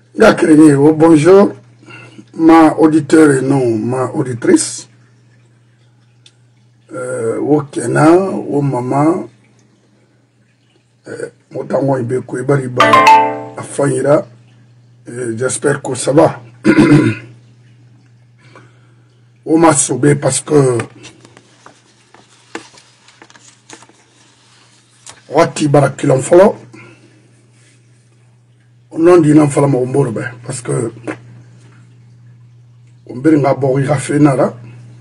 D'accord, bonjour, ma auditeur et non ma auditrice. Au Kenya, au maman, Motango Ibeko Ibariba, à Fanyira, j'espère que ça va. On m'a sauvé parce que Wati Barakilon Folo, on a dit non Fala Morbe parce que on beringa Bori Rafenara,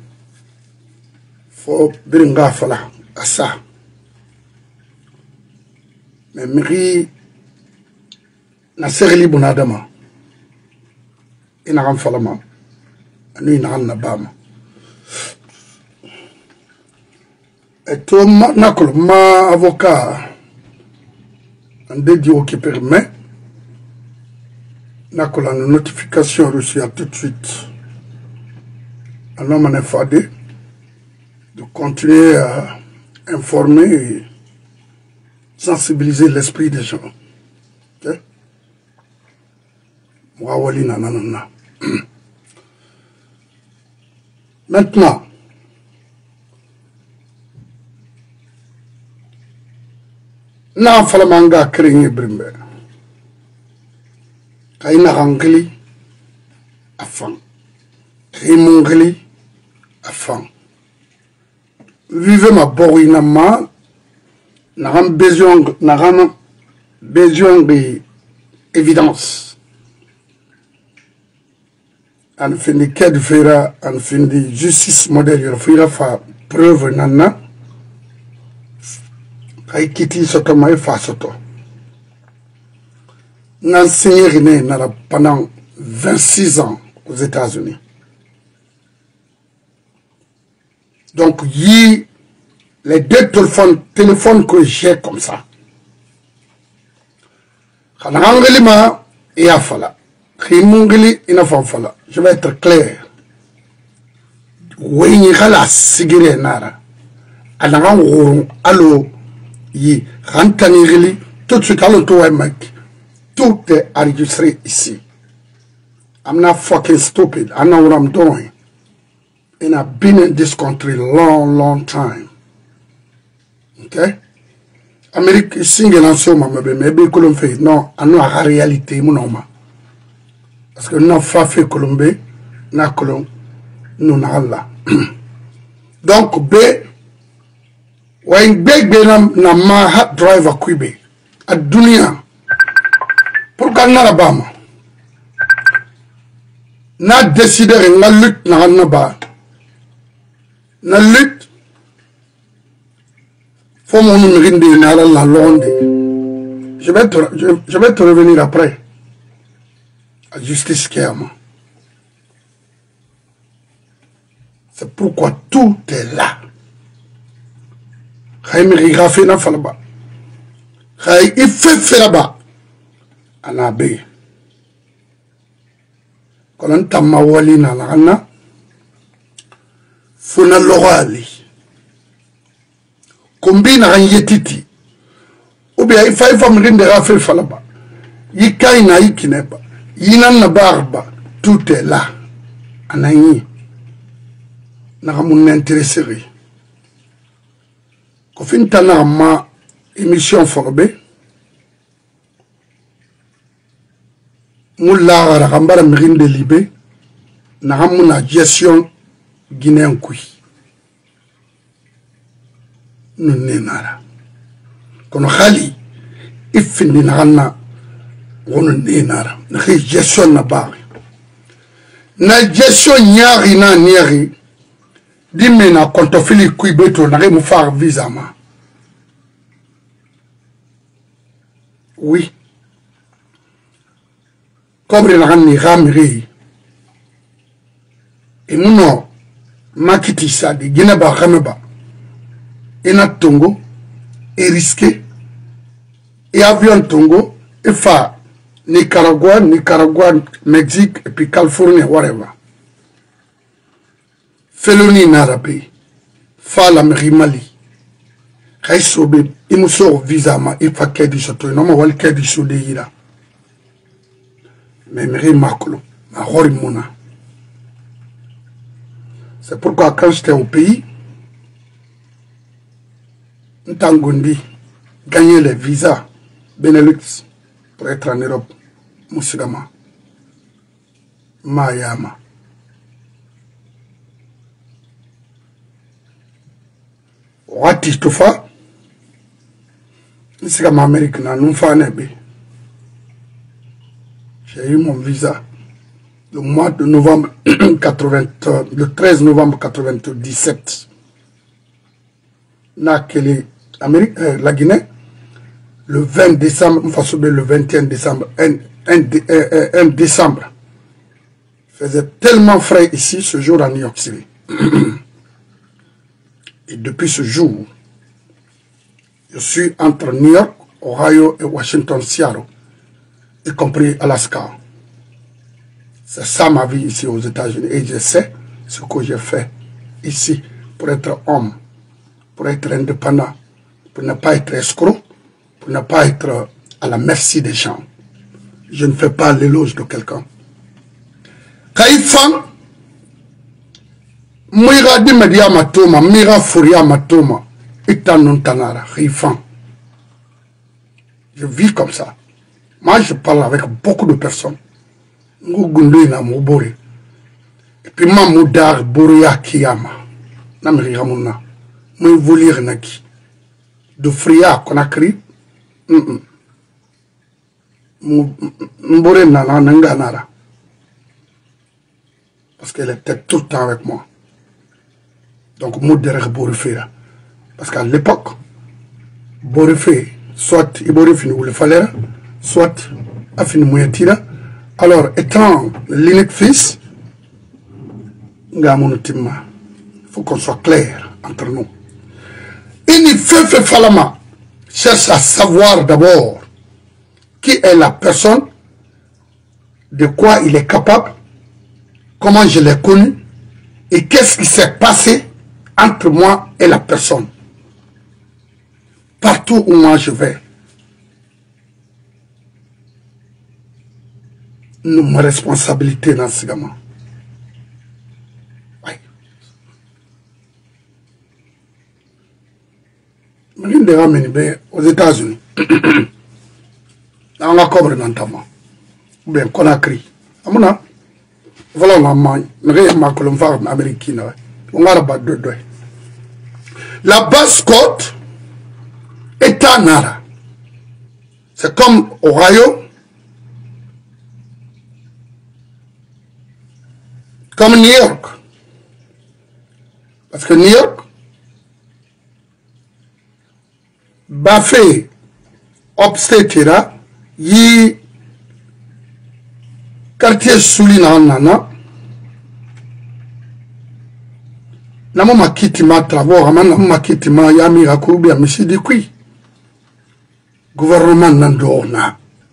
faut beringa Fala à ça. Mais Miri na serli bonadama, ina Falama, anu ina Nabama. Et tout ma avocat en dédié qui permet la notification reçue à tout de suite un homme en FAD de continuer à informer et sensibiliser l'esprit des gens. Okay? Maintenant, na falamanga krenye brimbe kaina rangli afan rimongli afan vive ma borina ma n'aram besoin de évidence an fin de quai fera an fin de justice modèle il fera fa preuve nana Kiti soto mai fa soto. N'enseigné pendant 26 ans aux États-Unis. Donc, les deux téléphones que j'ai comme ça. Je vais être clair. Allô. Tout de suite, tout est enregistré ici. I'm not fucking stupid. I know what I'm doing. And I've been in this country long time. Okay? Amérique, single en somme, mais Colombie fait non, à nous la réalité, mon homme. Parce que nous n'avons pas fait Colombie, na Colombie, nous n'avons là. Donc, B. When big na ma driver kwibe a dunia pour gagner la bama na décider na lutte na ba na lutte faut mon rinde na la londe je vais te revenir après à justice Kiama. C'est pourquoi tout est là. Il fait na falaba. Il fait là-bas. Anabe. Quand on t'a mawali na lana, fona l'orali. Combine à yetiti. Ou bien il faut me rendre à faire falaba. Il kaina ikineba. Il n'a barba. Tout est là. Anayi. N'a mon intéressé. Au fin de ma émission formée, Moula Rambara Mérine de Libé, n'a gestion guinéen kui. Nous n'enara. Quand on rali, il finit n'ana, on n'enara. N'a gestion n'a pas. N'a gestion nyari na nyari. Dis-moi, quand on fait les couilles, on arrive à faire visa. Oui. Comme on a mis Ramiri. Et nous, Makiti Sadi, Guineba Rameba, et notre Tongo, et risqué, et avion Tongo, et fa Nicaragua, Mexique, et puis Californie, whatever. Feloni Narabe, fa la Mali. Kaisobe, il me sort visa, il faut qu'il y ait du château, non, il faut qu'il y ait du château. mais Miri Makolo, ma Horimona. C'est pourquoi quand j'étais au pays, Ntangundi gagnait les visas Benelux pour être en Europe. Moussigama. Mayama. Wati Tufa. Moussigama Amérique n'a non fait un. J'ai eu mon visa le mois de novembre 80, le 13 novembre 97. La Guinée, le 20 décembre, le 21 décembre, 1 décembre. Il faisait tellement frais ici ce jour à New York City. Et depuis ce jour, je suis entre New York, Ohio et Washington, Seattle, y compris Alaska. C'est ça ma vie ici aux États-Unis. Et je sais ce que j'ai fait ici pour être homme, pour être indépendant, pour ne pas être escroc, pour ne pas être à la merci des gens. Je ne fais pas l'éloge de quelqu'un. Kaifan, Mira di media matoma, Mira furia matoma, Itanon tanara, Kaifan. Je vis comme ça. Moi, je parle avec beaucoup de personnes. Et puis, ma moudar boria kiyama. Namri ramuna. Moi, volir naki. De fria konakri. Mbore nana nanganara. Parce qu'elle était tout le temps avec moi. Donc, moudar borifera. Parce qu'à l'époque, borifé, soit iborifini ou le fallait, soit afin mouyatira. Alors, étant l'unique fils, il faut qu'on soit clair entre nous. Il fait Falama cherche à savoir d'abord qui est la personne, de quoi il est capable, comment je l'ai connu, et qu'est-ce qui s'est passé entre moi et la personne. Partout où moi je vais, nous responsabilité dans ce gamin. Oui. Je aux États-Unis. Dans la cobre d'Antama. Ou bien Conakry. Amona. Voilà la main. Ma colombe américaine. On a rabat de deux. La Basse-Côte est à Nara. C'est comme Ohio. Comme New York. Parce que New York, Bafé, Obstetira, yi quartier Soulina Nana, Namo Makitima Travaux, Ramana Makitima Yamira Koubia, Monsieur Dikui, gouvernement Nandorna,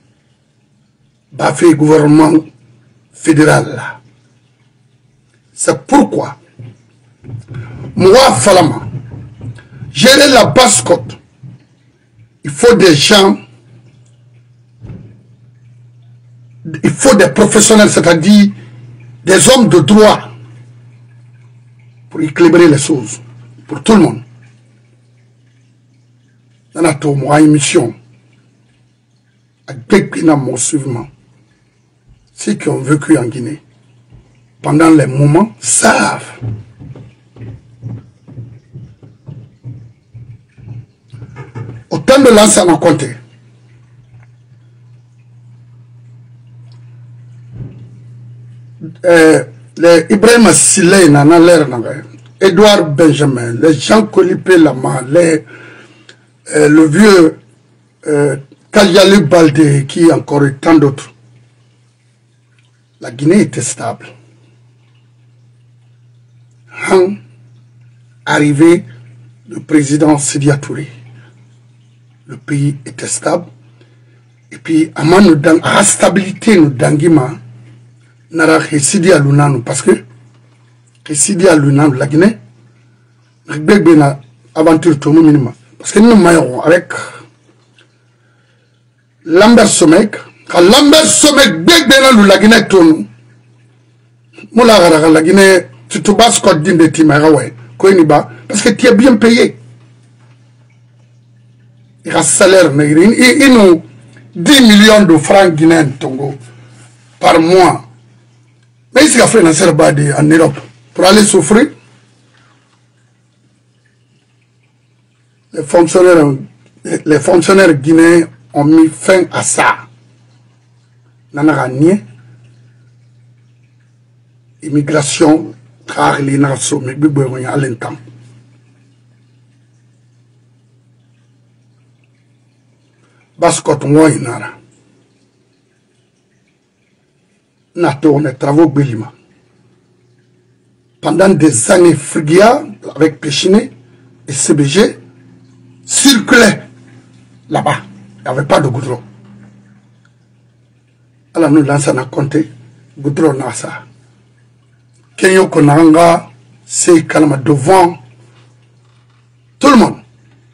Bafé, gouvernement fédéral. C'est pourquoi, moi, Falama, gérer la Basse-Côte, il faut des gens, il faut des professionnels, c'est-à-dire des hommes de droit, pour équilibrer les choses, pour tout le monde. Dans la émission, avec mon suivant, ceux qui ont vécu en Guinée, pendant les moments, savent. Autant de l'ancien à compter. Les Ibrahim Siley, Edouard Benjamin, les Jean Colipé Lama, le vieux Kalyali Baldé, qui encore et tant d'autres. La Guinée était stable. Arrivé le président Sidia Touré, le pays était stable. Et puis, à la stabilité, nous d'Angima, n'ara Sidia Lunanu, parce que Sidia Lunanu, la Guinée, n'a aventure tout le minimum. Parce que nous maillons avec Lambert Somek, Quand Lambert sommet bébé dans la Guinée tourne. Moula la Guinée, tu te bats Scott Din de Timarawe, Koiniba, parce que tu es bien payé. Il y a un salaire, ils ont 10 millions de francs guinéens Tongo par mois. Mais ici, il a fait un service en Europe pour aller souffrir. Les fonctionnaires guinéens ont mis fin à ça. Nanaranié, immigration, travail, naso, mais biboy à l'instant. Bascot moi inara. Nato on travaux Bélima. Pendant des années, Frigia avec Péchiné et CBG circulaient là-bas. Il n'y avait pas de goudron. Alors nous lançons à compter goudron nasa. Kenyo Konanga, c'est calme devant tout le monde.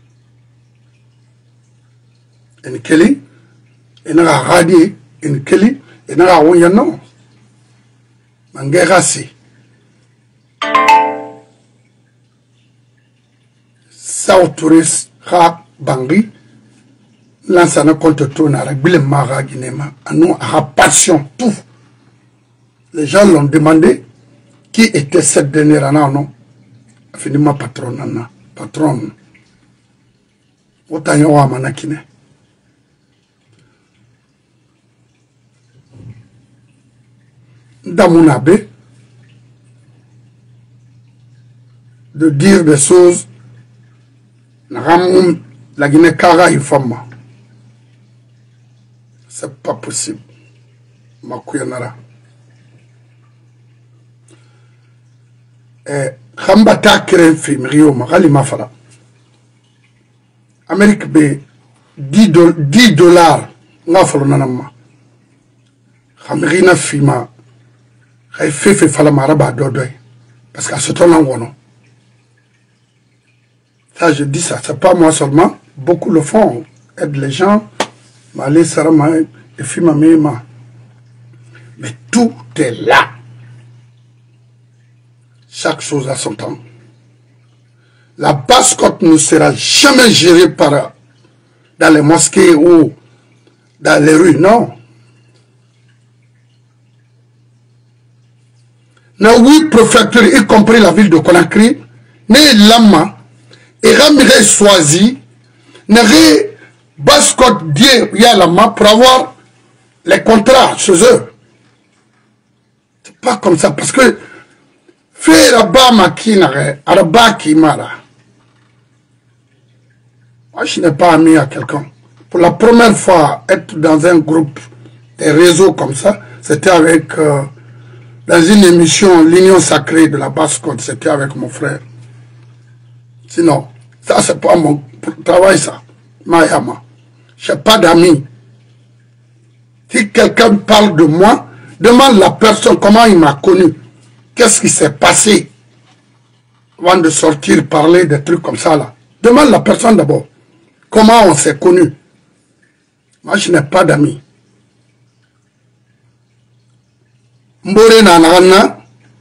En Kelly, en a radi, en Kelly, en a Wonyano. Mangerasi. South Tourist, Rap, Bangui, l'ancien compte tourne à la Mara Guinéma, à nous, à passion, tout. Les gens l'ont demandé qui était cette dernière année, non? Finalement, patronne, patronne. Autant y a manakine. Damunabe, de dire des choses, la Guinée Kara une femme. C'est pas possible. Makuyanara. Khambata kren film Rio Magali Mafala. Amérique B 10 dollars. Ngafalo nanama. Khamirina fima. Fait fala maraba dodoy. Parce qu'à ce temps-là, on ça, je dis ça, c'est pas moi seulement. Beaucoup le font. Aide les gens. Malé Sarama et Fima Mema. Mais tout est là. Chaque chose a son temps. La Basse-Côte ne sera jamais gérée par dans les mosquées ou dans les rues, non. Dans 8 préfectures, y compris la ville de Conakry, n'est Lama, et Ramirez Soazi, n'est Basse-Côte Dieu Yalama pour avoir les contrats chez eux. C'est pas comme ça, parce que faire Abama qui n'a Araba qui mara. Moi, je n'ai pas ami à quelqu'un. Pour la première fois, être dans un groupe, des réseaux comme ça, c'était avec, dans une émission, l'Union Sacrée de la Basse-Côte, c'était avec mon frère. Sinon, ça, c'est pas mon travail, ça. Mayama. Je n'ai pas d'amis. Si quelqu'un parle de moi, demande la personne comment il m'a connu. Qu'est-ce qui s'est passé avant de sortir, parler des trucs comme ça là. Demande la personne d'abord. Comment on s'est connu. Moi, je n'ai pas d'amis. Mbore na nagana.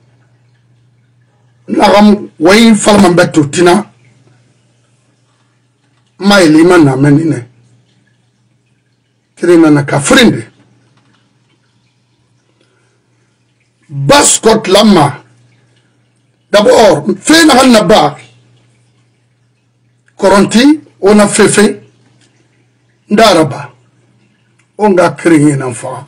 Nagam wayi falman betu tina. Ma elima na menine. Tirina na kafrinde. Basse-Côte Lama. D'abord, fait na ba. Koronti, on a fait. Ndaraba. On a créé un enfant.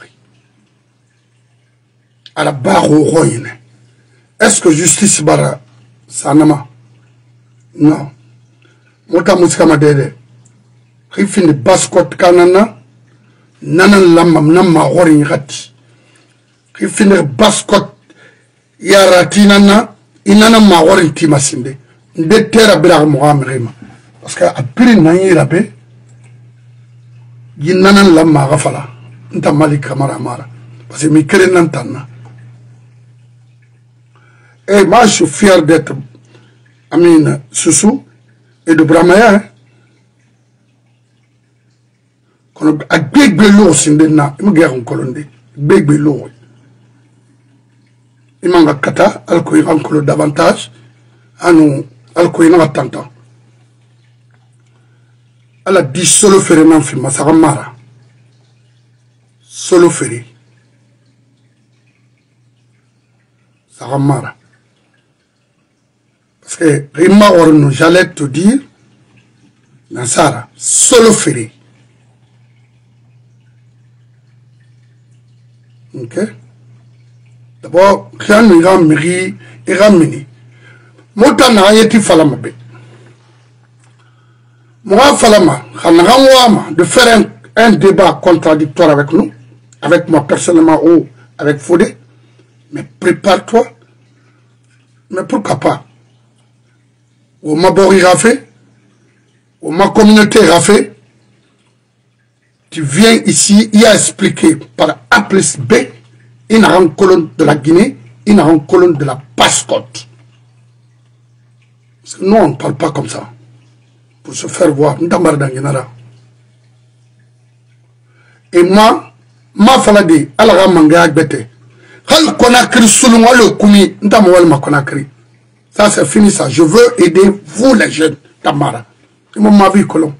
À la barre au royaume. Est-ce que justice bara sanama? Non. Mota musikama dede. Rifin de Basse-Côte kanana. Nanan lamam namma rorin rati. Rifin de Basse-Côte yarati nana. Inana ma rorin timasinde. Nde terra bila muhamirima. Parce que après nanyi rabe. Yinanan lamma gafala. Nta mali kamara mara. Parce que mi kere nantana. Et moi, je suis fier d'être Amine Soussou et de Bramaya. On a gbegbe sindena, il me guerre en colonde, gbegbe l'eau. Il m'a kata, alko il rancolo davantage, anou, alko il n'a tant. Elle a dit solo ferry nan film, ça ramara. Solo ferry. Ça ramara. Parce que Rima Orno, j'allais te dire, Nassara, solo ferry. Ok? D'abord, rien ne ira miri, ira mini. Mota na yeti falama be. Moi falama, de faire un débat contradictoire avec nous, avec moi personnellement ou avec Fodé. Mais prépare-toi. Mais pourquoi pas? Ou ma bori rafé, ou ma communauté rafé, tu viens ici, il a expliqué par A plus B, une grande colonne de la Guinée, une grande colonne de la Passe-Côte. Parce que nous, on ne parle pas comme ça. Pour se faire voir. Et moi, ma falade, alara manga bete. Hal Conakry selon le koumi, ndamwal ma Conakry. Ça c'est fini ça. Je veux aider vous les jeunes Tamara. C'est ma vie colon.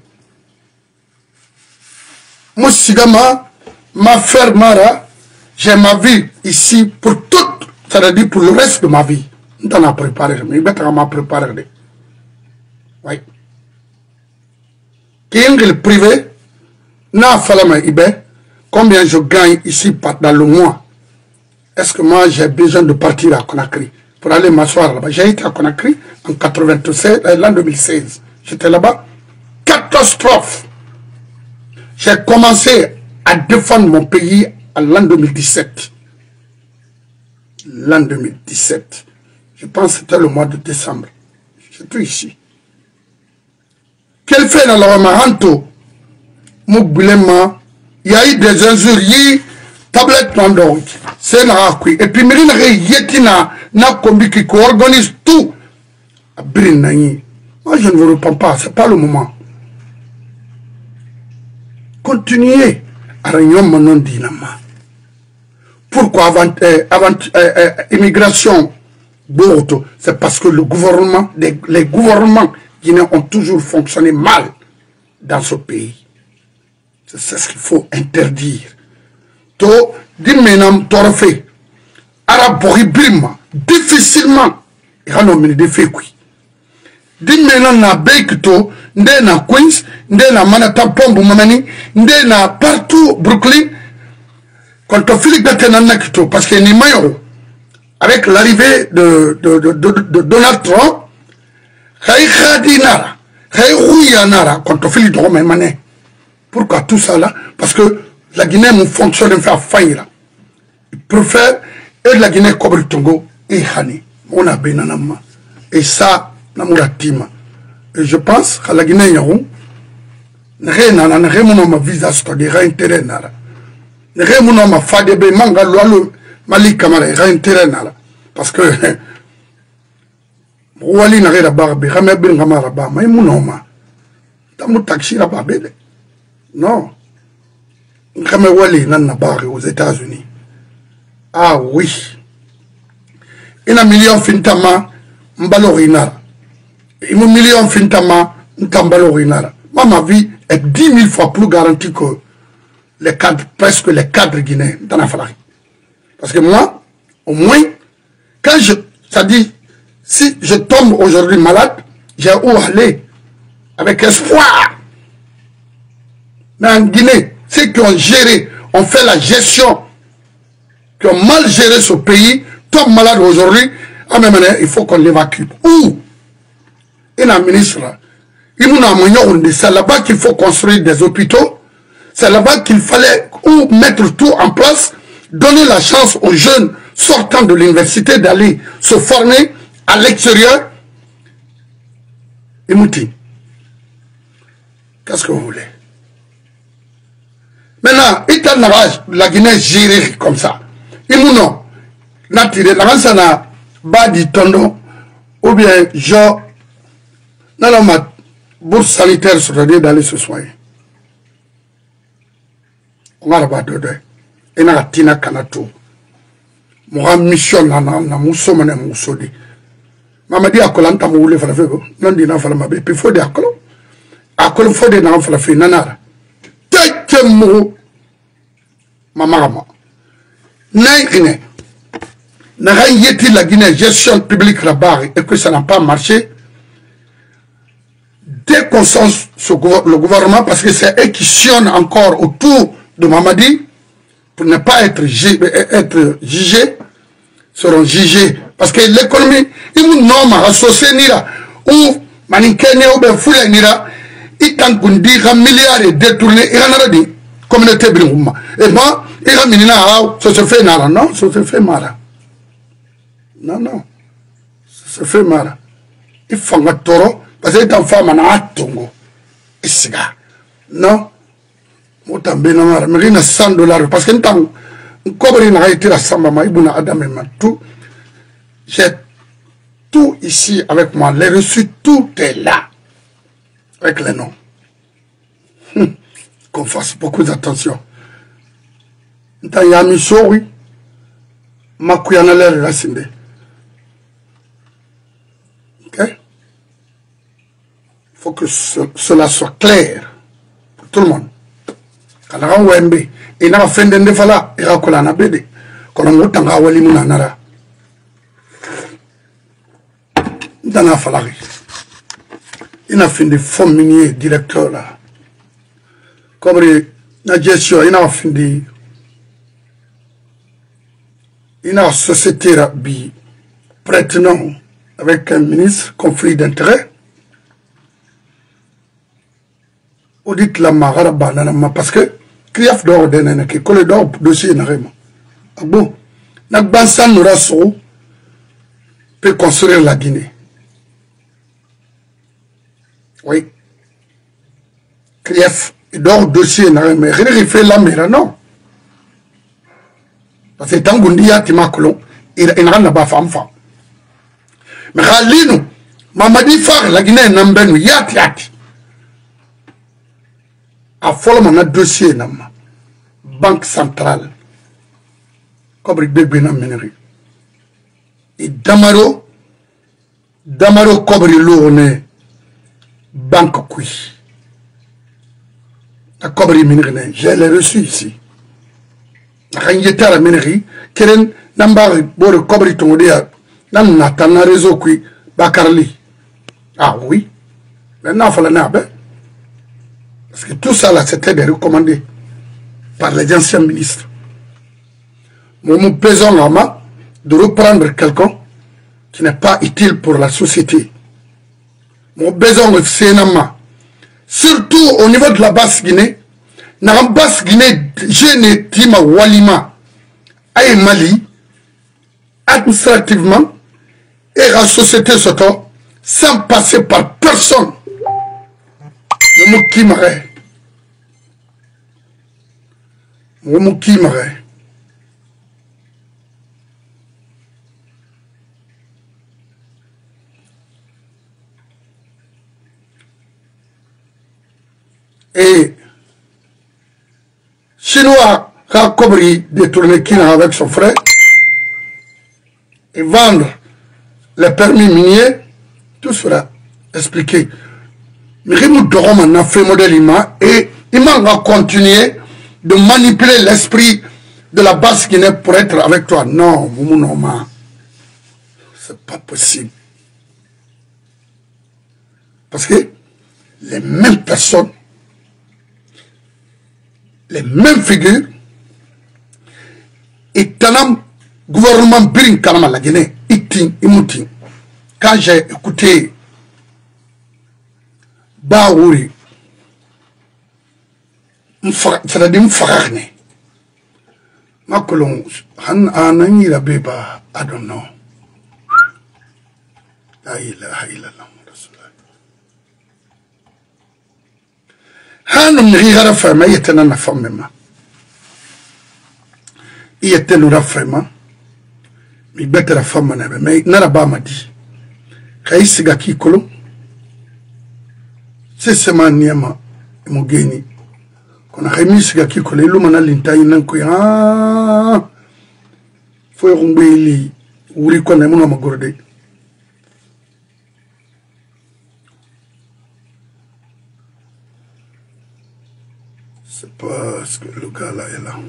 Moi sigama, ma frère Mara, j'ai ma vie ici pour toute, c'est-à-dire pour le reste de ma vie. On a préparé, mais il m'a préparé. Oui. Qui est le privé, n'a falama ibe, combien je gagne ici dans le mois. Est-ce que moi j'ai besoin de partir à Conakry pour aller m'asseoir là-bas? J'ai été à Conakry en 96, l'an 2016. J'étais là-bas. Catastrophe. J'ai commencé à défendre mon pays en l'an 2017. L'an 2017. Je pense que c'était le mois de décembre. J'étais ici. Quel fait dans la Ramahanto? Mouboulema, il y a eu des injures, tablette non. C'est la et puis Mérina Yetina n'a combi qui organise tout. Moi je ne vous réponds pas, c'est pas le moment. Continuez à réunion mon dinama. Pourquoi avant immigration c'est parce que le gouvernement, les gouvernements guinéens ont toujours fonctionné mal dans ce pays. C'est ce qu'il faut interdire. To dimenam torfe arabori brima difficilement rano mini de fekui dimenam na bekito nde na Queens nde na Manhattan pombo mamani nde na partout Brooklyn quand on fait le kito parce que ni mayo avec l'arrivée de Donald Trump hay khadinara hay ruyanara quand on fait le drôme mané. Pourquoi tout ça là? Parce que la Guinée nous fonctionne en fait faillir. Ils préfèrent et la Guinée comme le Togo et Hani. On a benanama. Et ça, namuratima. Et je pense que la Guinée yaron, n'rena na remuno visa study intérêt nara. Remuno ma fadebe manga lolo mali kamara intérêt nara. Parce que wali na reda barbe, ramé bin kamara ba, mais munoma. Tamu taxi la babele. Non. Aux États-Unis. Ah oui. Il y a un million fintama mbalorinara. Il y a un million fintama ntambalorinara. Ma vie est 10 000 fois plus garantie que les cadres, presque les cadres guinéens dans la Falari. Parce que moi, au moins, quand ça dit, si je tombe aujourd'hui malade, j'ai où aller avec espoir. Mais en Guinée, ceux qui ont géré, ont fait la gestion, qui ont mal géré ce pays, tombent malades aujourd'hui, il faut qu'on l'évacue. Où? Il y a un ministre là. C'est là-bas qu'il faut construire des hôpitaux. C'est là-bas qu'il fallait mettre tout en place, donner la chance aux jeunes sortant de l'université d'aller se former à l'extérieur. Et Mouti, qu'est-ce que vous voulez? Maintenant, la Guinée gérée comme ça. Il non. La na badi tondo ou bien genre dans la bourse sanitaire sur d'aller se soigner. on va là-bas de et na tina kanato mo mission na muso mane muso di Mamadi akolanta mo wule fala fego non di na fala mabe pe fo de akolo fo de na fala fe nanara teke mo mamama naïne n'a rien été la Guinée gestion publique là-bas et que ça n'a pas marché dès qu'on sent le gouvernement parce que c'est eux qui sionnent encore autour de Mamadi pour ne pas être jugés seront jugés parce que l'économie il non ma associé ni là ou manikene ou ben foule ni là il tant qu'on dit un milliard et détourné il en a dit communauté bringouma et moi il a mis là ça se fait nara non ça se fait mara non ça se fait mara il faut un taureau parce que tant femme en a tongo et c'est non moi tambe na mara mais il a $100 parce que tant comme il a été la samba ma ibuna adam et tout j'ai tout ici avec moi les reçus tout est là avec les noms qu'on fasse beaucoup d'attention tant y a mis oui ma kuyana l'air la sinde ok faut que cela soit clair pour tout le monde quand on a wembe et n'a fait de fala et racola na bede quand on tanga wali muna nara dans la falari il a fait des fonds miniers directeur là comme la gestion il a fait des il a société bi prête-nom avec un ministre conflit d'intérêt audit la maraba parce que kriaf d'or denene que colle d'or dossier narema bon nak bansan nouraso peut construire la Guinée oui kriaf d'or dossier narema il fait la mera non parce que tant qu'on dit ya timakolon il n'a pas femme mais Khalino Mamadi Far la Guinée n'ambenu yati a follow un dossier nama banque centrale comme bébé na meneri et damaro comme l'one banque qui la comme meneri j'ai les reçus ici rien y'était la meneri keren nambari bore comme tongodia nan natana réseau qui bakarli ah oui maintenant fallait nabe parce que tout ça là, c'était recommandé par les anciens ministres. Nous pesons la main de reprendre quelqu'un qui n'est pas utile pour la société. Nous besoin de Sénama. Surtout au niveau de la Basse-Guinée. Dans la Basse-Guinée, je n'ai pas Walima à Mali, administrativement, et la société sans passer par personne. Et Chinois a compris détourner Kina avec son frère et vendre les permis miniers, tout sera expliqué. Mais il a fait modèle et il va continuer de manipuler l'esprit de la Basse-Guinée pour être avec toi. Non, c'est pas possible. Parce que les mêmes personnes, les mêmes figures, et tant gouvernement Birin Kalama la Guinée, Imouti. Quand j'ai écouté Baouri, c'est-à-dire Mfaragné, ma colon, Hanani la Beba, I don't know. La ilaha illallah. Hanum Rihara Fama, il était dans la femme même. Il était dans la femme. Mais bête la femme, mais Naraba m'a dit. Kaïsiga Kikolo. C'est ce maniama, Mogeni. Qu'on a remis ce gars qui collait l'homme à l'intérieur d'un coup. Faut y romper ou reconnaître mon amagordé. C'est pas ce que le gars là est là.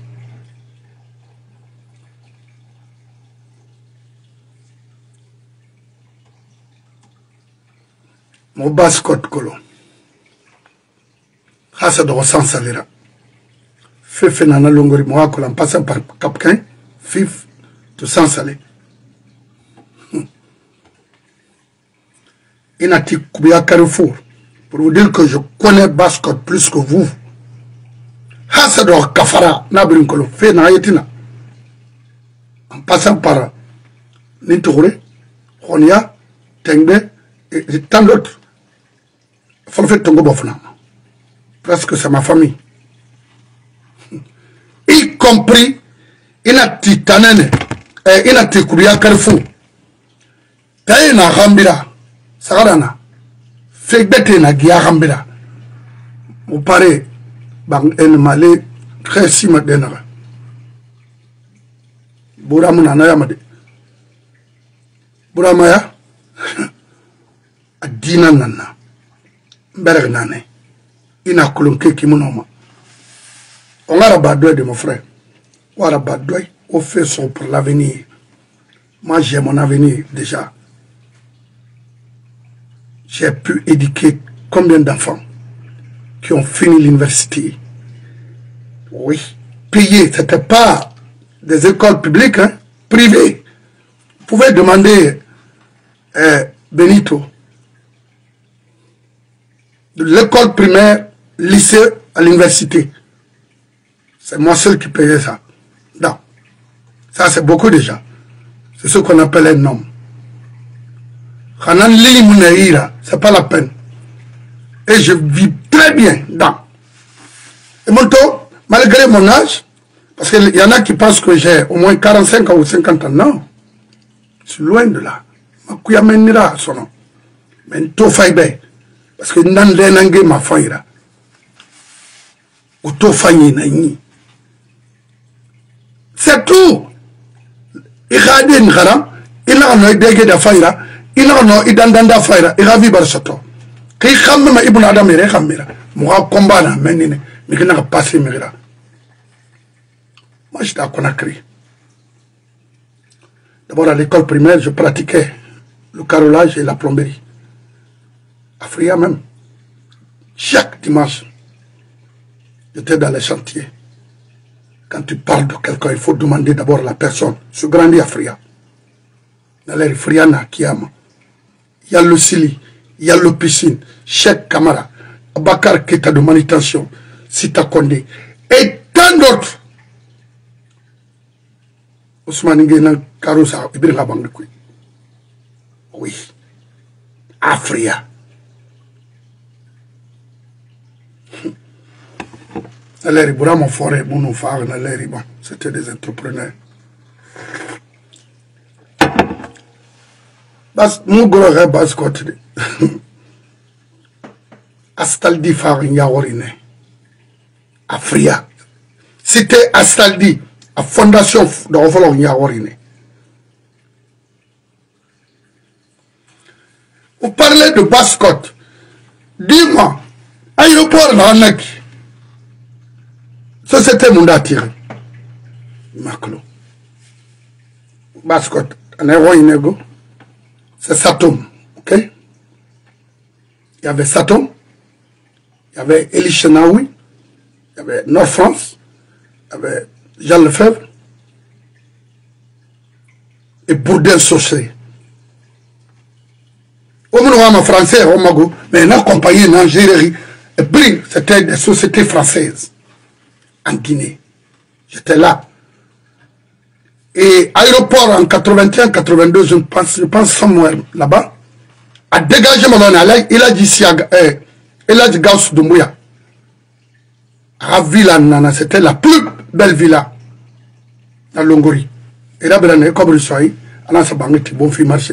Mon bascot colon. Hasa de ressentir salira. Fait nana longori moi colon passant par Capquin, fif tout sans salé. Inati Koubia Carrefour. Pour vous dire que je connais bascot plus que vous. Hasa de Kafara, Nabrin colon, fait naïtina. En passant par Nintouré, Ronia, Tengbe et tant d'autres. Faut le faire Tongo Bofna. Presque c'est ma famille. Y compris, Inati Tanene, Inati Koubia Carrefour. Taïna Rambira, Sagarana, Fegbete na Gia Rambira. Vous parlez, Bang En Malé, très si madena. Buramuna Nayamade. Buramaya, Adina Nana. Bergnane. Ina kulunke kimunoma. On a rabadoui de mon frère. On a rabadoui au fait son pour l'avenir. Moi j'ai mon avenir déjà. J'ai pu éduquer combien d'enfants qui ont fini l'université. Oui. Payés. C'était pas des écoles publiques, hein, privées. Vous pouvez demander Benito. De l'école primaire, lycée à l'université. C'est moi seul qui payais ça. Non. Ça, c'est beaucoup déjà. C'est ce qu'on appelle un homme. Khanan Lili Mounaïra, c'est pas la peine. Et je vis très bien dans. Et mon taux, malgré mon âge, parce qu'il y en a qui pensent que j'ai au moins 45 ans ou 50 ans. Non. Je suis loin de là. Ma kuya menira son nom. Mais tout faibé. Parce que nan lenange ma faira. Ou tout fanyi na yi. C'est tout. Irade ngara, ila no dege da faira, ila no idandanda faira, iravi bar soto. Kay xamma ma ibnu adam re xamira. Mo combat na menine, mi gina passer mira. Moi j'étais à Conakry. D'abord à l'école primaire, je pratiquais le carrelage et la plomberie. Afria même. Chaque dimanche, j'étais dans les chantiers. Quand tu parles de quelqu'un, il faut demander d'abord la personne. Je grandis à Fria. Dans l'air Friana, Kiyama. Il y a le Sili, il y a le Piscine, Cheikh Kamara, Abakar Keta de manutention, Sita Kondé, et tant d'autres. Ousmane Nguyen Karousa, Ibrahim Abangkoui. Oui. Afria. C'était des entrepreneurs. Nous gros bas côté. Astaldi Farin Yaorine. Afria. C'était Astaldi, la fondation de Rovolon Yaorine. Vous parlez de Basse-Côte. Dis-moi, aéroport Nanak. Société Mundatiri. Maclo. Basse-Côte. Un héros inégo. C'est Satom. Ok? Il y avait Satom. Il y avait Elie Chenaoui. Il y avait Nord-France. Il y avait Jean Lefebvre. Et Bourdin Saucé. Au moins, français, au Mago, mais une compagnie en Algérie. Et Bring, c'était des sociétés françaises. En Guinée. J'étais là. Et aéroport en 81, 82, je pense somewhere là-bas, a dégagé mon honneur. Il a dit ici, il a dit Gauss de Mouya. À Villa Nana, c'était la plus belle villa à Longori. Et là, il a comme le soleil, alors ça banque un bon film marché.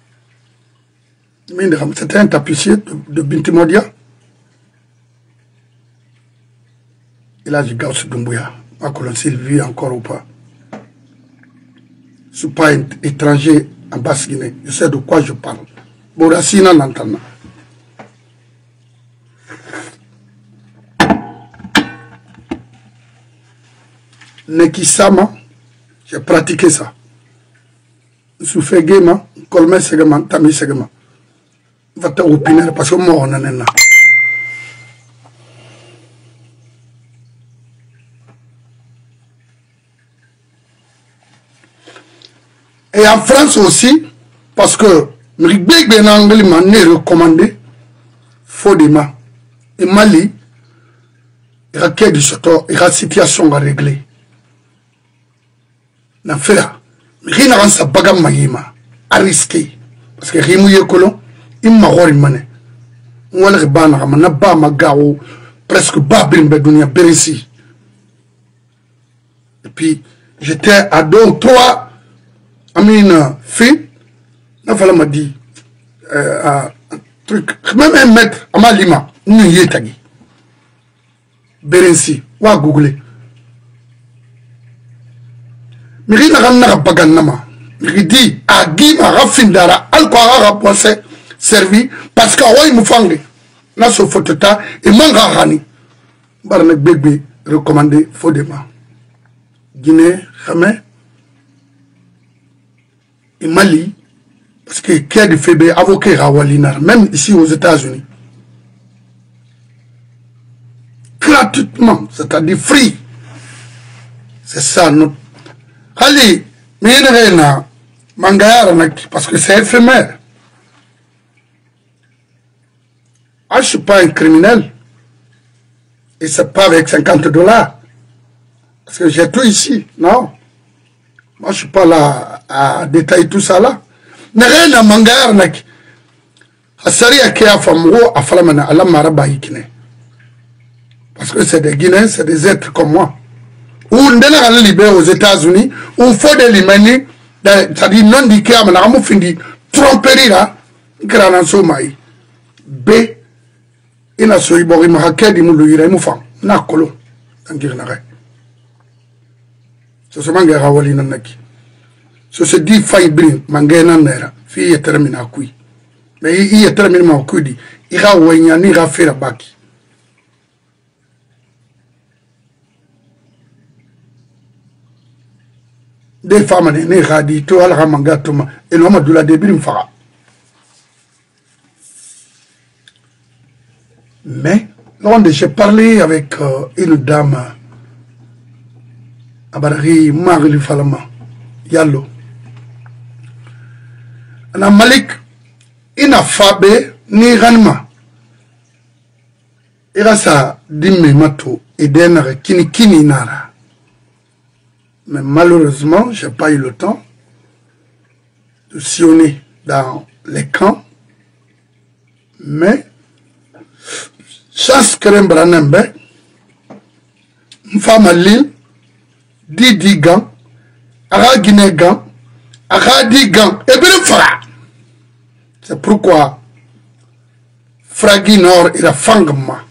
C'était un tapissier de Bintimodia. Et là, je garde ce Doumbouya. Ma colonne vit encore ou pas. Je ne suis pas étranger en Basse-Guinée. Je sais de quoi je parle. Borassina n'entend. Nekisama, j'ai pratiqué ça. Souffle Gema, Colmé Segama, Tami Segama. Va te opiner parce que moi on en est là. Et en France aussi, parce que Mribek Benangli m'a recommandé, Fodema, et Mali, il y a quel du soto, il y a une situation à régler. N'a fait là. Mais rien n'a sa baga maïma, à risquer. Parce que Rimou Yekolo, il m'a rori mané. On va le rebana, n'a pas ma gao, presque babim bedounia berési. Et puis, j'étais à 2 ou 3. Amine fille, la femme m'a dit un truc, même un maître, à ma lima, nous y est tagi. Berensi, ou à googler. Mais il n'a pas bagan nama. Il dit, à Guy, à Rafindara, Alquara rapproché, servi, parce qu'à Ouai Moufangue, n'a ce photota, et Manga Rani. Barnek Bébé, recommandé, Fodema. Guinée, Ramé. Et Mali, parce que qui a des faibles avocats Rawalinar, même ici aux États-Unis, gratuitement, c'est-à-dire free. C'est ça notre. Allez, mais il y a un mangayar parce que c'est éphémère. Ah, je ne suis pas un criminel. Et c'est pas avec $50. Parce que j'ai tout ici. Non. Moi, je ne suis pas là à détailler tout ça là. Mais rien à mangayar nak. Asari a kia famro a falamana ala maraba ikine. Parce que c'est des Guinéens, c'est des êtres comme moi. Ou on est libéré aux États-Unis, ou faut des limani, c'est-à-dire non dit qu'il y a un fini tromperie là, grand somaï. B, il a souri bori mahake di moulou ira moufan, na kolo, tangir nare. Ce se mangue rawali nanaki. Ce se dit faibrin, mangue nanera, fi est terminé à kui. Mais il est terminé à kui, il ira ouenya, ni ira faire baki. Des femmes ne radi to al ramangatuma et l'homme de la début fera. Mais lorsque j'ai parlé avec une dame à Barari Marie Falama Yallo, ana Malik ina fabe ni ranma ira sa dimme mato et denare kini nara. Mais malheureusement, je n'ai pas eu le temps de sillonner dans les camps. Mais, chance que Rembranembe, une femme à Lille, Didi Gant, Ara Guinée Gant, Ara Di Gant, et bien le Fra. C'est pourquoi Fragi Nord et la Fangma.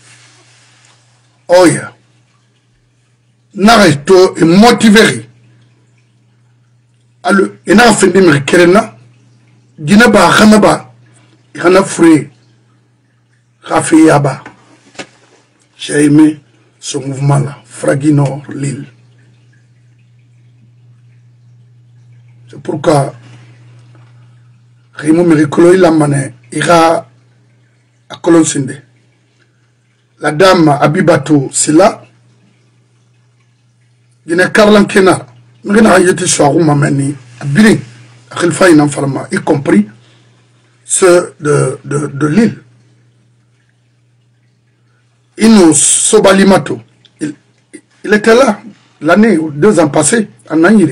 Oh yeah. N'arrête-toi et motivé. Alors, il n'a fait de me kerena. Guinaba, Ramaba, il en a foué. Rafi Yaba. J'ai aimé ce mouvement-là. Fragi Nord, Lille. C'est pourquoi Rimo Miricolo, il a mané. Il ira à Colonsinde. La dame Abibato, c'est là. Il y a Karlan Kenar, il y a été sur Mamani, Birin, y compris ceux de l'île. Ino Sobalimato, il était là l'année ou 2 ans passés en Naïri.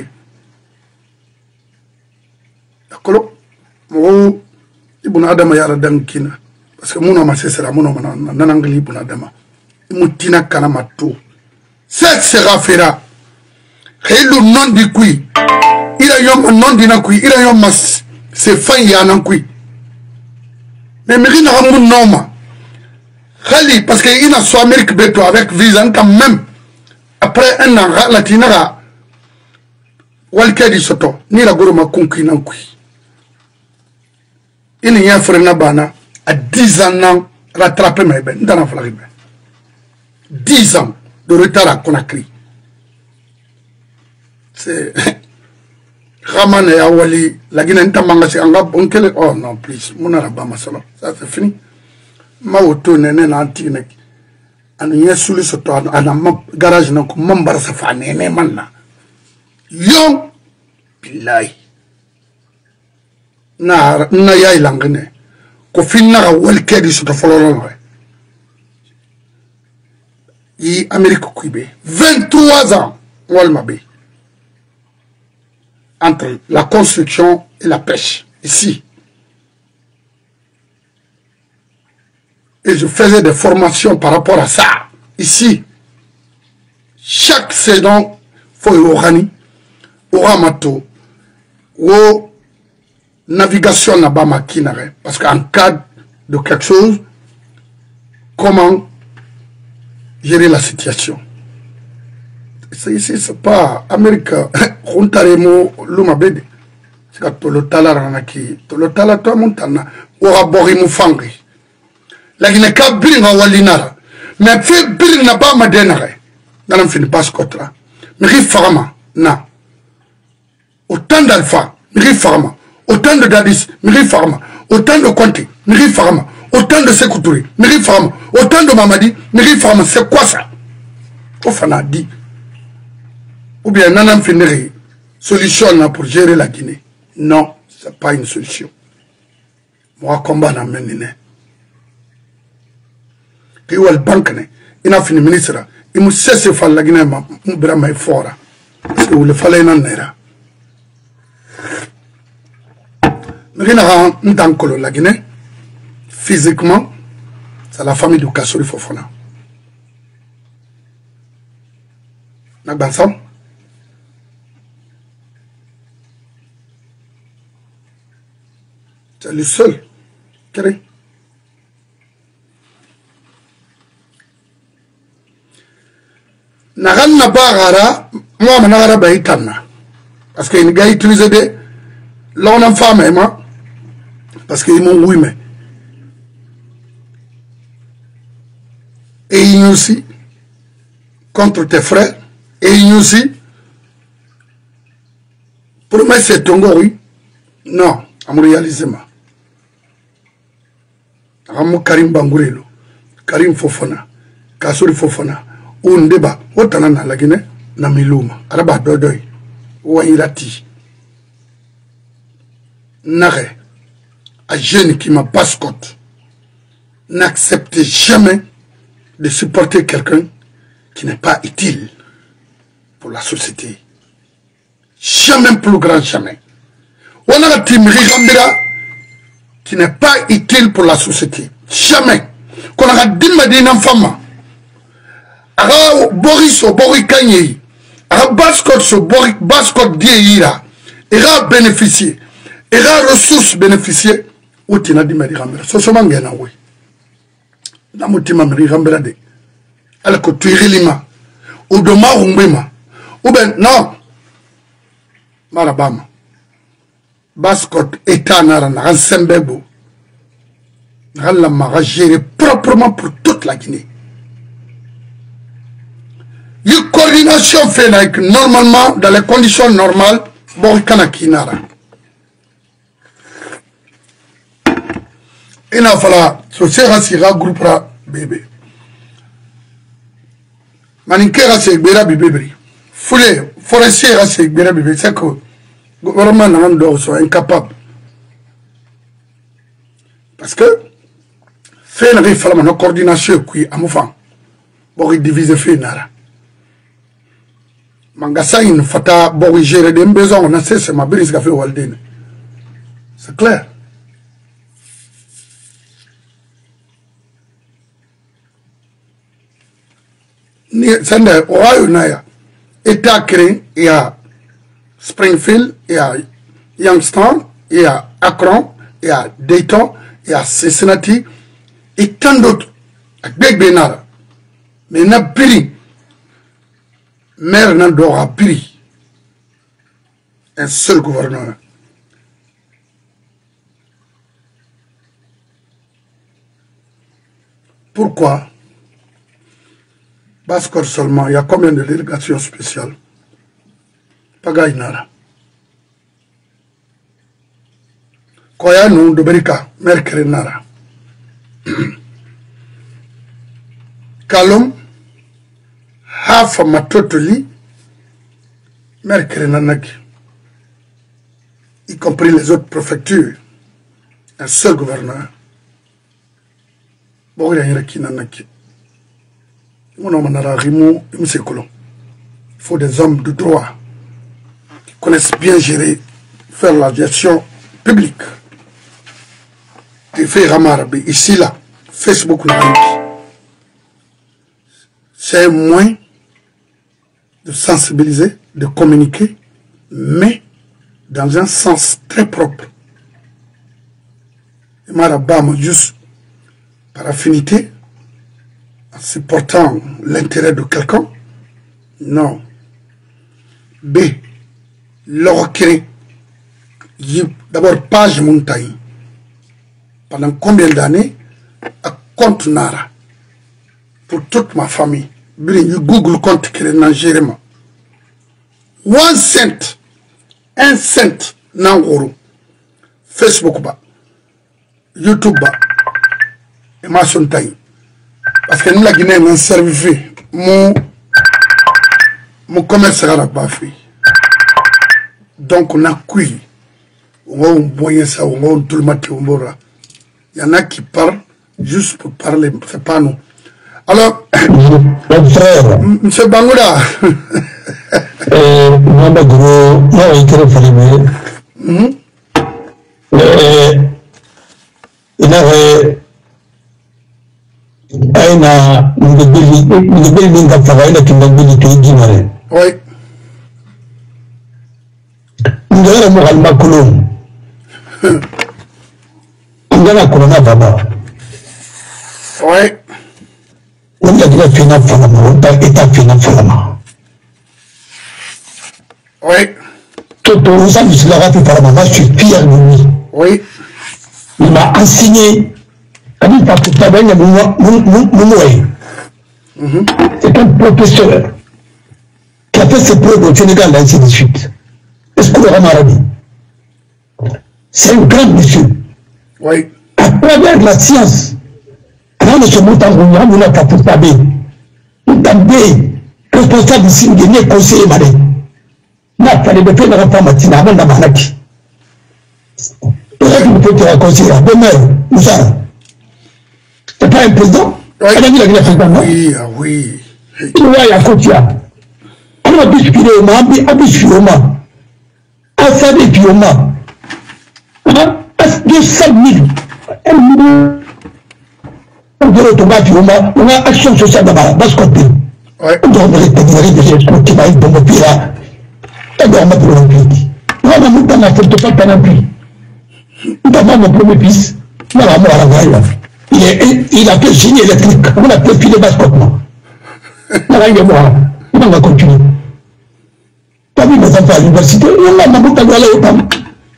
D'accord? Moi, Ibn Adama Yaradan Kina, parce que mon nom c'est la mon nom Nanangli Ibn Adama. Moutina Kanamato. C'est Serafera. Et le nom du kui, il a eu un nom d'un kui, il a eu un mas, c'est fin y a un kui. Mais Mérina a mon nom. Khali, parce qu'il a soit Amérique Beto avec visa, quand même, après un an, la tinara, Walkedi Soto, ni la Goroma Kunki Nankui. Il y a un frère Bana, à 10 ans, rattrapé mes ben, dans la Floride. 10 ans de retard à Conakry. C'est. Ramane et Awali, la Guinée Tamangasi, oh non, please, mon arabama solo, ça c'est fini. Ma auto nene nantinek. An yesuli soto an garage na ko mambar sa fa nene manna. Yon billahi. Na yai langene. Ko finna ga welkedi soto fololo. I Amérique kuibe 23 ans walmabe. Entre la construction et la pêche, ici. Et je faisais des formations par rapport à ça, ici. Chaque saison, il faut y organiser, Oramato, ou navigation là-bas, parce qu'en cas de quelque chose, comment gérer la situation. C'est pas Amérique, Rontaremo, Lumabede. C'est que tout le talaraki, tout le talato montana, ou raborimu fangri. La Guinée ka biringa walinara. Mais fait biringa ba madenare. Dans un film passe contre. Mais farama, na. Autant d'alpha, mais farama. Autant de dadis, mais farama. Autant de Conti, mais farama. Autant de Sékouturi, mais farama. Autant de Mamadi, mais farama. C'est quoi ça? Ofana dit. Ou bien nanam finiri solution pour gérer la Guinée. Non, ce n'est pas une solution. Moi, combat n'a mené. Que le banque, il a fini ministre, il m'a cessé de faire la Guinée, il m'a fort. Parce qu'il fallait un nera. Mais il a un la Guinée, physiquement, c'est la famille de Kassori Fofana. N'a pas ça? C'est le seul. Quel Nagan n'a pas rara, moi, je n'ai pas été. Parce qu'il y a utilisé des. Là, on a fait même. Parce qu'ils m'ont oui, mais. Et il y a aussi, contre tes frères, et il y a aussi, pour moi, c'est Tongo, oui. Non, à me réaliser, moi. Amo Karim Bangourelo, Karim Fofana, Kassori Fofana, ou Ndeba, autant na la Guinée, na Miluma, Araba Dodoy, ou Irati. Nare, à jeune qui m'a basse-côte, n'acceptez jamais de supporter quelqu'un qui n'est pas utile pour la société. Jamais plus grand, jamais. On a la team Rigambira, qui n'est pas utile pour la société. Jamais. Qu'on a dit Madina Fama. Ara Boris o Boris Kanye. Ara Baskot so Boris Baskot Dieira. Ira bénéficier. Ira ressources bénéficier. Ou tina di Madina Rambera. So so mangena we. Na mutima Madina Rambera de. Ala ko tuirilima. Ou de marumbema. Ou ben non. Marabama. Baskot état narana Sembebo. Ralla m'a géré proprement pour toute la Guinée. Une coordination fait like, normalement, dans les conditions normales, bon, Kanakinara. Il a fallu, ce sera si regroupera bébé. Maninkera c'est Bera bébé. Foulé, forestier c'est Bera bébé. C'est que le gouvernement n'a pas sont incapables. Parce que, fait une réforme de coordination qui a mouvant. Bon, il divise fait nara. Mangasa in fata bon gérer des besoins on a cessé ma brise café Walden. C'est clair. Ni sende oyo naya. État créé, il y a Springfield, il y a Youngstown, il y a Akron, il y a Dayton, il y a Cincinnati et tant d'autres Avec Benara. Mais n'a pris. Mère n'a pas pris. Un seul gouverneur. Pourquoi? Parce que seulement, il y a combien de délégations spéciales? Pagaïnara. Koya nous de Berika, Merkere Nara. Kalom, half of my totally, Merkere Nanaki. Y compris les autres préfectures. Un seul gouverneur. Bon, il y a qui Nanaki. Il faut des hommes de droit qui connaissent bien gérer, faire la gestion publique. Tu fais Ramarabi, ici, là, Facebook, c'est un moyen de sensibiliser, de communiquer, mais dans un sens très propre. Et Marabam, juste par affinité, en supportant l'intérêt de quelqu'un, non. B, l'orquer, d'abord page montagne. Pendant combien d'années, à compte Nara, pour toute ma famille, Google compte qui est Nigérien. 1 cent, 1 cent, Nangoro, Facebook, YouTube, et ma son taille. Parce que nous, la Guinée, nous servi mon commerce à la bafée. Donc, on a cuit. On a un moyen ça, on a un tout le matin. Il y en a qui parlent juste pour parler, c'est pas nous. Alors, mon frère, M. Bangoura, moi, gros, moi, il est très il avait aina ngibeli ngafakaina kindabili tuigimare oui, ngara mo alma kulum ngana kulona baba oui, on a dit fina falama on ta eta fina falama oui, tout ça je l'ai rappelé par maman, je suis fier de lui. oui, Il m'a enseigné. C'est un professeur qui a fait ses preuves au Sénégal, ainsi de suite. Est-ce que le Ramarabi? C'est un grand monsieur. oui, À travers la science, quand on se monte en Gounia, on n'a pas pour taber. On tabe, responsable ici, il est conseiller malais. N'a pas de faire la femme matina, avant la maladie. Peut-être que vous pouvez te conseiller. Bon, mais, où ça? C'est pas un président? oui, Elle a dit la président, non? oui, oui. Tu vois, il y a Kotia. On a biscuité au mât, on a biscuité au mât. On a fait au mât. On a 200 000. 1 million. On dirait que on a action sociale là-bas, parce qu'on peut. On doit rétablir des escrocs qui va être dans le pays là. On doit mettre le pays. On a mis dans la photo pas pendant plus. On doit mettre mon premier fils. On a mort à la voie. Il a fait génie électrique. On a fait filer basse-côte. Il va continuer. Pas vu mes enfants à l'université, on a beaucoup de aller au temps.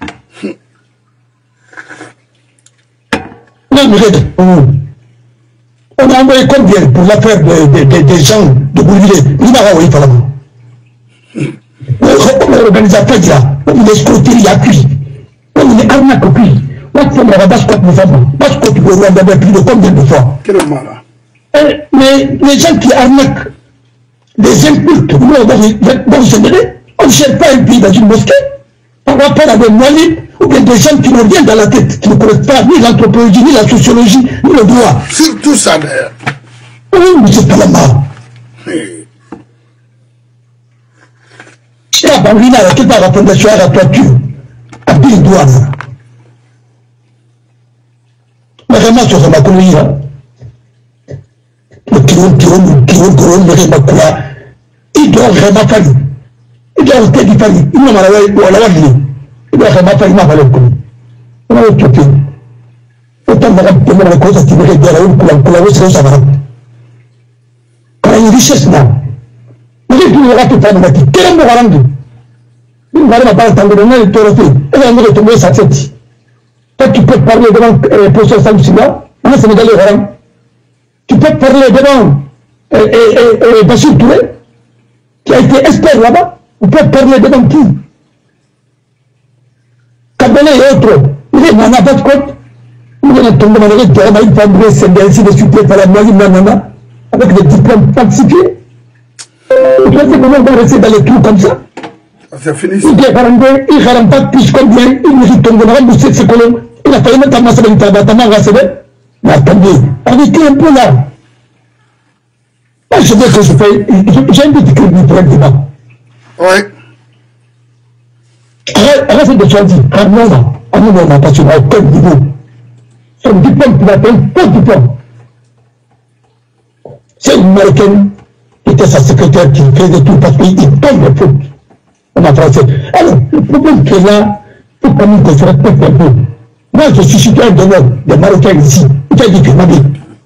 On a envoyé combien pour l'affaire des gens de Bourville? Il va envoyer par là-bas. On organisateur là, on est escroqué, il y a cuit. On est arnaque au cuit. On fait la basse-côte de femmes. Basse-côte de Rwanda, plus de combien de fois? Mais les gens qui arnaquent, les incultes, nous, on ne cherche pas un pays dans une mosquée par rapport à des moyens ou bien des gens qui n'ont rien dans la tête, qui ne connaissent pas ni l'anthropologie, ni la sociologie, ni le droit. Surtout ça d'ailleurs. Oui, mais c'est pas la mort. La bambina, la tête à la fondation à la toiture, à Bill Douane. Mais vraiment, sur ma colonie, le kiron, il doit vraiment falloir. Il doit rester du fallu. Il doit vraiment falloir. Il doit vraiment falloir. On a occupé. autant de la cause qui me regarde pour la hausse de sa main. Quand il y a une richesse là, il y a une rate de la qui est un rango. Il va pas attendre le tour de et on va tomber sa tête. Toi, tu peux parler devant le professeur Saloussina, on est sénégalais rango. Tu peux parler devant Bachir Touré, qui a été expert là-bas. On peut parler devant qui? Kabbalah et autres. Il est dans la base côte. Il est tombé dans le terrain, il peut enlever ses ainsi de suite par la moyenne nanana, avec des diplômes falsifiés. Vous pensez comment on va rester dans les trous comme ça? C'est fini. Il est garanti, il garantit pas plus combien, il mérite tomber dans le bousset de ses colons. Il a failli mettre en masse de l'Italie, mais attendez, arrêtez un peu là. Moi, je veux que je fais, j'ai un petit crédit pour un débat. Oui. Arrête de choisir, à nous, on n'a pas sur aucun niveau. Son diplôme qui va être un faux diplôme. C'est une Américaine qui était sa secrétaire qui faisait tout parce qu'il tombe de faute. On a français. Alors, le problème qui est là, il faut quand même qu'on se respecte un peu. Moi, je suis citoyen d'honneur des Marocains ici. Il a dit que ma vie.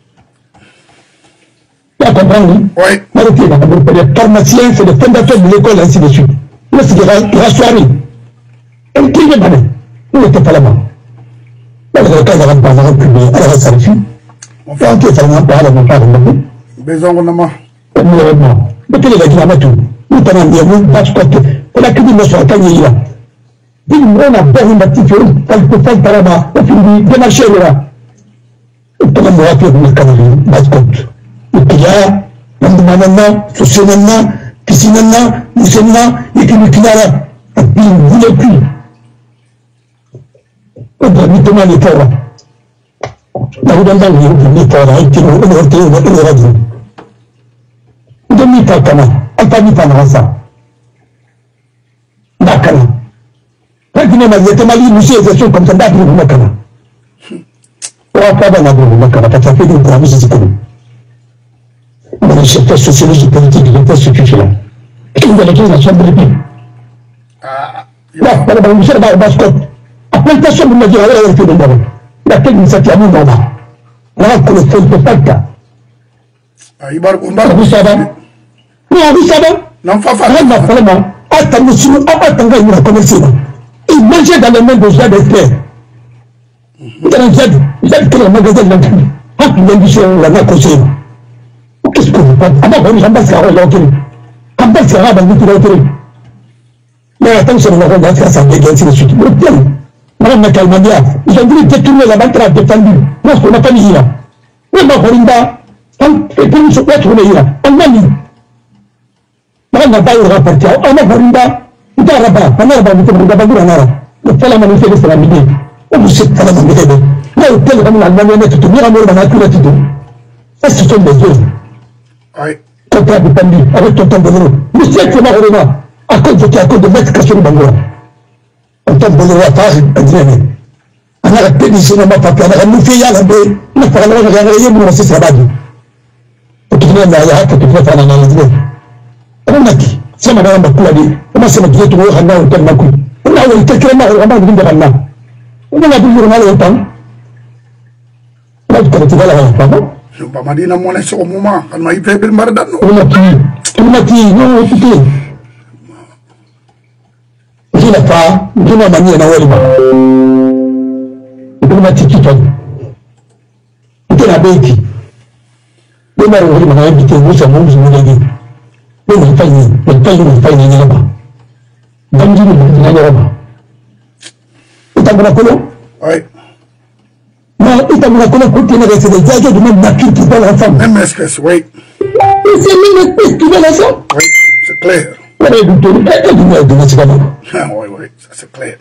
Tu as compris? Oui. Marocains, les pharmaciens, c'est les fondateurs de l'école, ainsi de suite. Là, c'est des rassoiries. Et qui est malin? Nous n'étions pas là-bas. Là, le cas de la base publiée, elle a salfi. On fait un peu ça, on parle, on parle. Besoin de moi. Honnêtement. Mais quel est la grammature? Nous t'en bien, nous, parce que on a que des notions à gagner là. Puis, on a bien une activité, quelque chose par là-bas, on finit de marcher là. On peut même rappeler pour le canal, basse compte. Et puis là, on demande socialement, piscinellement, lycéennement, et puis nous là. Et puis, vous ne plus. On doit nous demander pour là. Dans le temps, on est pour là, et puis on est radio. On ne met pas le canal, on ne pas mis pas ça. D'accord. Quand il m'a dit, Mali, monsieur, des choses comme ça, d'accord, on a canal. On va pas dans la boue, on a canal, parce que ça fait des drames, c'est comme. On a des chefs sociologiques, politiques, des postes là. Et on a les choses à la chambre de l'épée. Là, par exemple, Michel Bascotte, la plantation de Nadia, elle a été de d'abord. La technique, c'est à nous, là. Là, qu'on le fait, il ne peut pas le cas. Vous savez? Non, vous savez? Non, vraiment, attendez, sinon, attendez, il va commencer. Il mangeait dans les mains de gens d'experts. Vous avez créé un magasin d'entrée. Quand il vient du ciel, on l'a conseillé. Qu'est-ce que vous faites? Avant, on n'a pas ça, on l'a entendu. Quand on s'est rendu, on l'a entendu. Mais attention, on va faire ça, ainsi de suite. Mais bien, Madame Nakalmandia, ils ont voulu détourner la banque défendue. Moi, on n'a pas mis là. Mais ma Horinda, et puis nous sommes trouvés là. On m'a mis. On n'a pas eu le rapport. On a Horinda, il a rabat. On a rabat, on a rabat. Le fait la manifester, c'est la midi. On vous sait pas la manifester. Là, au tel comme la marionnette, tout le monde a tout là-dessus. Ça, ce sont des œuvres. Oui. Contrat défendu, avec ton temps de l'eau. Nous sommes vraiment vraiment. À cause de mettre Kassou Bangoura. On tombe de la page, on dit, on a rappelé du cinéma, papa, on a nous fait y aller, on a parlé, on a réveillé, on a fait ça là-bas. Pour tout le monde, il y a que tu peux faire dans la vidéo. On a dit, c'est madame Bakouladi, on a fait notre tour, on a eu tellement coup. On a eu quelqu'un, on a eu une demande. On a vu le journal autant. Là, tu connais, tu vas la voir, je ne vais pas dire non, mon est au moment, on m'a eu fait le mardan. on a dit, non, écoutez. Je n'ai pas, je n'ai pas mis un awalima. Je n'ai pas dit qui fait. Je n'ai pas dit. Je n'ai pas invité, vous savez, vous m'avez dit. Je n'ai pas dit, je n'ai pas dit, là-bas. Dans je n'ai pas dit, là-bas. Tu as vu la colonne? Oui. Non, tu as vu la colonne, tu as resté des agents de même nature qui veulent l'ensemble. Même espèce, oui. C'est même espèce qui veut l'ensemble. Oui, c'est clair. Oui, oui, ça c'est clair.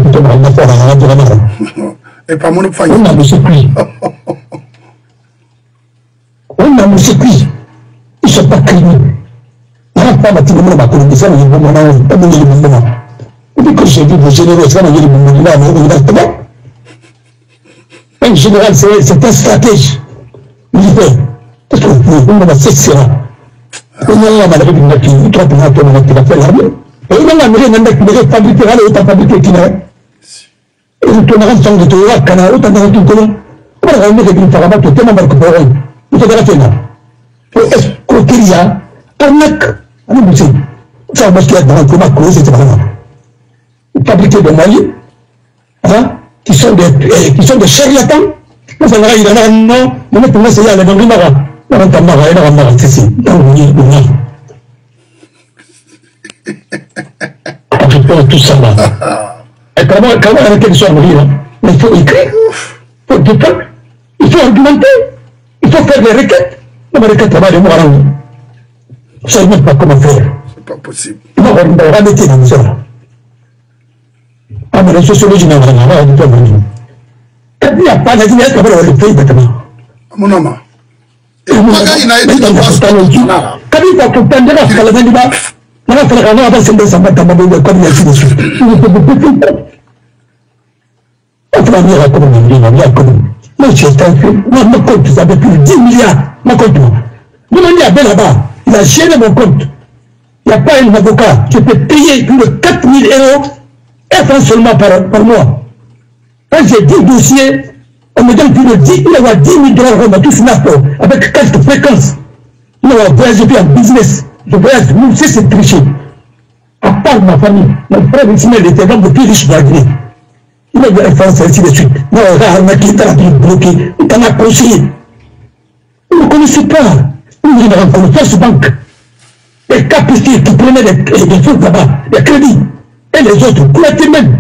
Et pas mon faille. on a le circuit. On a le circuit. Ils ne sont pas criminels. Il n'y a pas de monde à connaître ça, il y a un moment, pas de moment. Et puis quand j'ai vu vos généraux, ça, il y a des moments là, mais en général, c'est un stratège militaire. Parce que on va cesser là. On a la maladie de la fille, toi, tu vas faire l'armée. Et il y a la maladie de la fabriquer, elle est fabriquée qui n'a. Et le tournant de ton de toi, canard, tu as tout le Comment on est venu faire un bateau tellement mal coupé? Vous avez fait là. Escroqueria, arnaque. Allez, monsieur. Ça, moi, je suis dans le coma cause, c'est pas grave. Fabriquer des moyens, hein, qui sont des charlatans. Vous allez dire, non, on est pour moi, c'est là, dans le Mara. Dans le Mara, dans le Mara, c'est ça. Dans le Mara. Je tout ça là. Et comment arrêter de se mourir? Il faut écrire, il faut défendre, il faut argumenter, il faut faire des requêtes. Les requêtes, ça va de moi. Je ne sais même pas comment faire. C'est pas possible. Il va remettre dans ça. Ah, mais la sociologie n'a pas de problème. Quand il n'y a pas de dingue, il va le pays maintenant. Mon homme. Et moi, il a été dans le stade. Quand il va comprendre la scalade, il va faire un avance de sa matin de comme il a dit dessus. Il est beaucoup plus. On va venir à comme moi, j'ai été moi, mon compte, ça fait plus de 10 milliards. Mon compte, vous m'avez à là-bas. Il a géré mon compte. Il n'y a pas un avocat. Je peux payer plus de 4 000 €, et francs seulement par mois. Quand j'ai 10 dossiers, on me donne plus de 10 000 $, on a tout fini avec 4 fréquences. On va voyager en business. Je voyage, nous, c'est tricher. À part ma famille, mon frère ici, il était l'homme le plus riche de la Guinée. Il a eu la France, ainsi de suite. Non, on a quitté la ville bloquée. On t'en a conseillé. Vous ne connaissez pas. Vous avez rencontré First Bank. Les capacités qui prenaient des choses là-bas, des crédits. Et les autres, coulettaient même.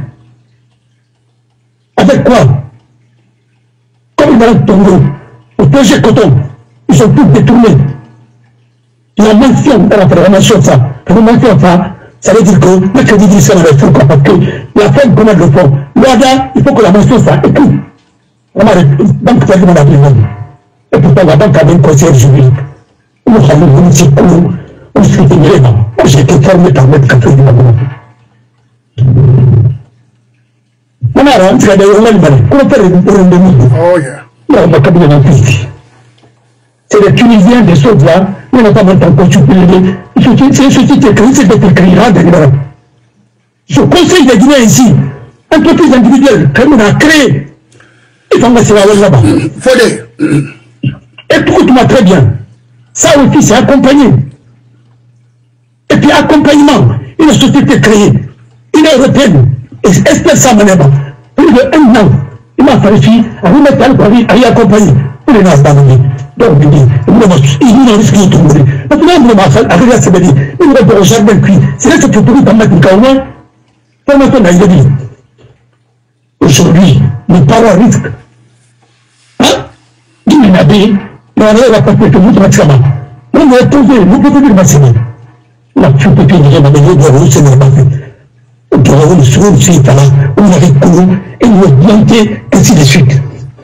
Avec quoi? Comme dans le Tongo, le projet coton, ils sont tous détournés. La mention dans la programmation, ça. La mention, ça veut dire que le crédit du Sénat est pourquoi? Parce que la femme connaît le fond. L'OADA, il faut que la mention soit écrite. La banque fait mon avenir. Et pourtant, la banque a même conseil juridique. Nous avons voulu dire que nous sommes vraiment. Moi, j'ai été formé par M. Café du Maman. On a rentré dans le monde. Comment faire une demi? Oh, yeah. Non, on va pas bien en plus. C'est les Tunisiens, des choses là. On n'a pas maintenant consulté. C'est une société écrite, c'est d'être écrit là, d'ailleurs. Je conseille les Guinéens ici, entreprise individuelle, comme on a créé, ils vont rester là-bas. Fodé. Écoute-moi très bien. Ça aussi, c'est accompagné. Et puis, accompagnement, une société créée, une européenne, espèce à Maneba, plus de 1 an, il m'a fallu à remettre à l'État, à y accompagner. Pour les nas d'amener. Donc, il nous a risqué de tomber. Maintenant, il m'a fallu arriver à se dire, il va dans le jardin cuit. C'est là que tu peux mettre une caouane. Comment on a dit? Aujourd'hui, nos parents risquent. Hein? Dis-moi, Nabi, on va pas faire que nous, maximum. On va poser, nous pouvons dire maximum. La tu peux dire, on va dire, c'est normal. On peut avoir le sourire, c'est là, on a recours, et nous augmenter, ainsi de suite.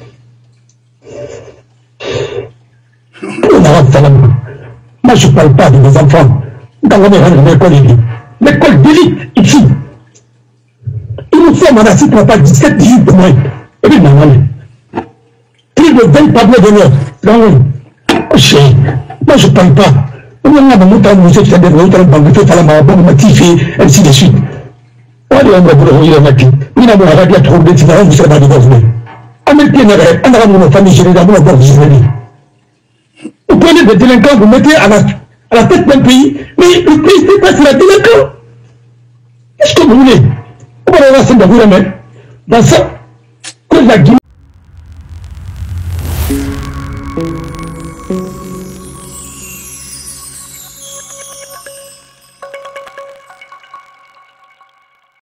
On a fait moi, je ne parle pas de mes enfants. Dans l'école d'élite. L'école d'élite, ici. Il nous faut un assis pour pas 17, 18 de moins. Et puis, plus de 20 tableaux d'honneur. Non, moi, je ne parle pas. On a un mouton, vous êtes des moutons, vous êtes à la main, vous m'avez ainsi de suite. On a un peu de radiation. Il a un radiateur de différence, vous serez pas de gouvernement. Américain, on a une famille, j'ai d'abord un bon. Vous prenez des délinquants, vous mettez à la tête d'un pays, mais le pays n'est pas sur la délinquant. Qu'est-ce que vous voulez? On va avoir ça dans ça, que la Guinée.